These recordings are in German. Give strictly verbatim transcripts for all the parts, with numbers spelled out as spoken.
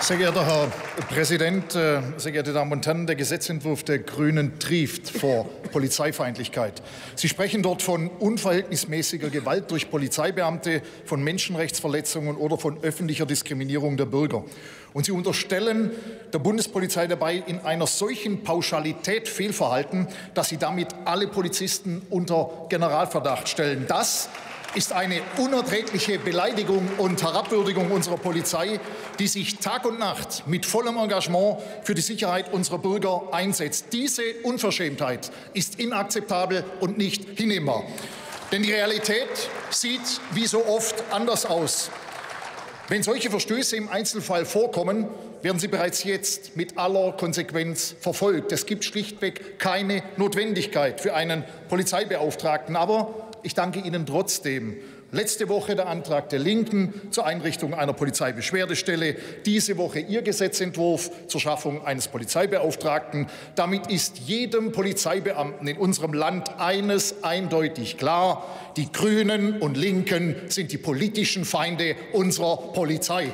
Sehr geehrter Herr Präsident, sehr geehrte Damen und Herren! Der Gesetzentwurf der Grünen trieft vor Polizeifeindlichkeit. Sie sprechen dort von unverhältnismäßiger Gewalt durch Polizeibeamte, von Menschenrechtsverletzungen oder von öffentlicher Diskriminierung der Bürger. Und Sie unterstellen der Bundespolizei dabei in einer solchen Pauschalität Fehlverhalten, dass Sie damit alle Polizisten unter Generalverdacht stellen. Das ist eine unerträgliche Beleidigung und Herabwürdigung unserer Polizei, die sich Tag und Nacht mit vollem Engagement für die Sicherheit unserer Bürger einsetzt. Diese Unverschämtheit ist inakzeptabel und nicht hinnehmbar. Denn die Realität sieht wie so oft anders aus. Wenn solche Verstöße im Einzelfall vorkommen, werden sie bereits jetzt mit aller Konsequenz verfolgt. Es gibt schlichtweg keine Notwendigkeit für einen Polizeibeauftragten. Aber ich danke Ihnen trotzdem. Letzte Woche der Antrag der Linken zur Einrichtung einer Polizeibeschwerdestelle, diese Woche Ihr Gesetzentwurf zur Schaffung eines Polizeibeauftragten. Damit ist jedem Polizeibeamten in unserem Land eines eindeutig klar: Die Grünen und Linken sind die politischen Feinde unserer Polizei.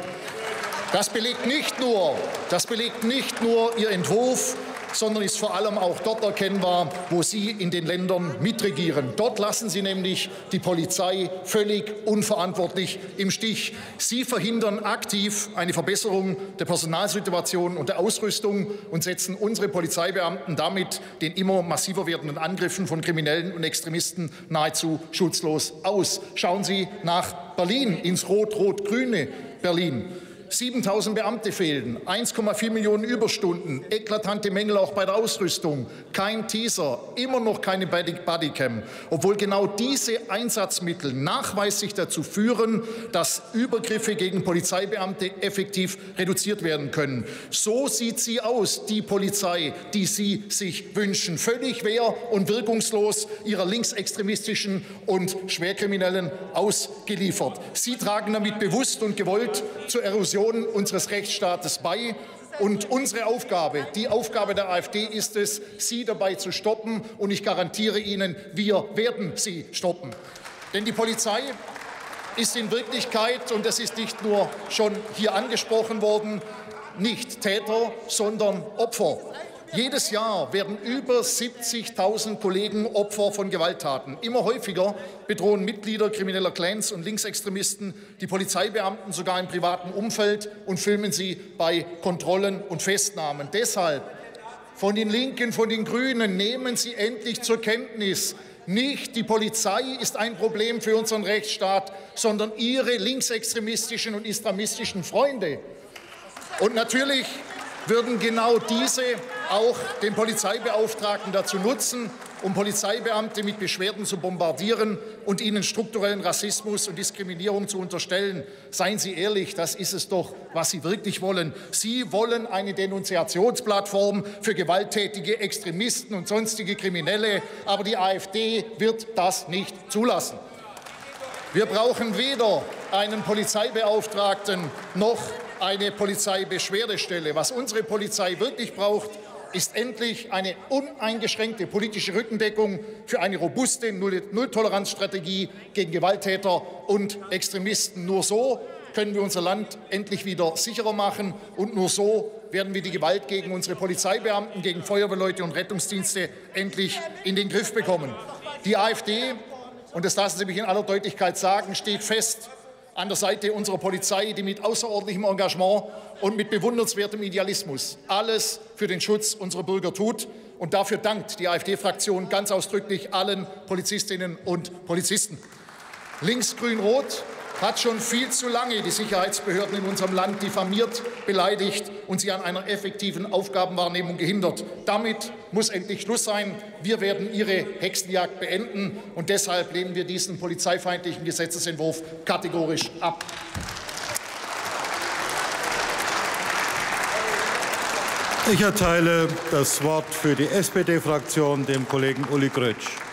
Das belegt nicht nur, das belegt nicht nur Ihr Entwurf, sondern ist vor allem auch dort erkennbar, wo Sie in den Ländern mitregieren. Dort lassen Sie nämlich die Polizei völlig unverantwortlich im Stich. Sie verhindern aktiv eine Verbesserung der Personalsituation und der Ausrüstung und setzen unsere Polizeibeamten damit den immer massiver werdenden Angriffen von Kriminellen und Extremisten nahezu schutzlos aus. Schauen Sie nach Berlin, ins rot-rot-grüne Berlin. siebentausend Beamte fehlen, eins Komma vier Millionen Überstunden, eklatante Mängel auch bei der Ausrüstung, kein Teaser, immer noch keine Bodycam, obwohl genau diese Einsatzmittel nachweislich dazu führen, dass Übergriffe gegen Polizeibeamte effektiv reduziert werden können. So sieht sie aus, die Polizei, die Sie sich wünschen, völlig wehr- und wirkungslos ihrer linksextremistischen und Schwerkriminellen ausgeliefert. Sie tragen damit bewusst und gewollt zur Erosion unseres Rechtsstaates bei. Und unsere Aufgabe, die Aufgabe der AfD ist es, Sie dabei zu stoppen. Und ich garantiere Ihnen, wir werden Sie stoppen. Denn die Polizei ist in Wirklichkeit, und das ist nicht nur schon hier angesprochen worden, nicht Täter, sondern Opfer. Jedes Jahr werden über siebzigtausend Kollegen Opfer von Gewalttaten. Immer häufiger bedrohen Mitglieder krimineller Clans und Linksextremisten die Polizeibeamten sogar im privaten Umfeld und filmen sie bei Kontrollen und Festnahmen. Deshalb von den Linken, von den Grünen, nehmen Sie endlich zur Kenntnis: Nicht die Polizei ist ein Problem für unseren Rechtsstaat, sondern Ihre linksextremistischen und islamistischen Freunde. Und natürlich würden genau diese auch den Polizeibeauftragten dazu nutzen, um Polizeibeamte mit Beschwerden zu bombardieren und ihnen strukturellen Rassismus und Diskriminierung zu unterstellen. Seien Sie ehrlich, das ist es doch, was Sie wirklich wollen. Sie wollen eine Denunziationsplattform für gewalttätige Extremisten und sonstige Kriminelle, aber die AfD wird das nicht zulassen. Wir brauchen weder einen Polizeibeauftragten noch eine Polizeibeschwerdestelle. Was unsere Polizei wirklich braucht, ist endlich eine uneingeschränkte politische Rückendeckung für eine robuste Nulltoleranzstrategie gegen Gewalttäter und Extremisten. Nur so können wir unser Land endlich wieder sicherer machen, und nur so werden wir die Gewalt gegen unsere Polizeibeamten, gegen Feuerwehrleute und Rettungsdienste endlich in den Griff bekommen. Die AfD, und das lassen Sie mich in aller Deutlichkeit sagen, steht fest an der Seite unserer Polizei, die mit außerordentlichem Engagement und mit bewundernswertem Idealismus alles für den Schutz unserer Bürger tut. Und dafür dankt die AfD-Fraktion ganz ausdrücklich allen Polizistinnen und Polizisten. Links-Grün-Rot hat schon viel zu lange die Sicherheitsbehörden in unserem Land diffamiert, beleidigt und sie an einer effektiven Aufgabenwahrnehmung gehindert. Damit muss endlich Schluss sein. Wir werden Ihre Hexenjagd beenden, und deshalb lehnen wir diesen polizeifeindlichen Gesetzesentwurf kategorisch ab. Ich erteile das Wort für die S P D-Fraktion dem Kollegen Uli Grötsch.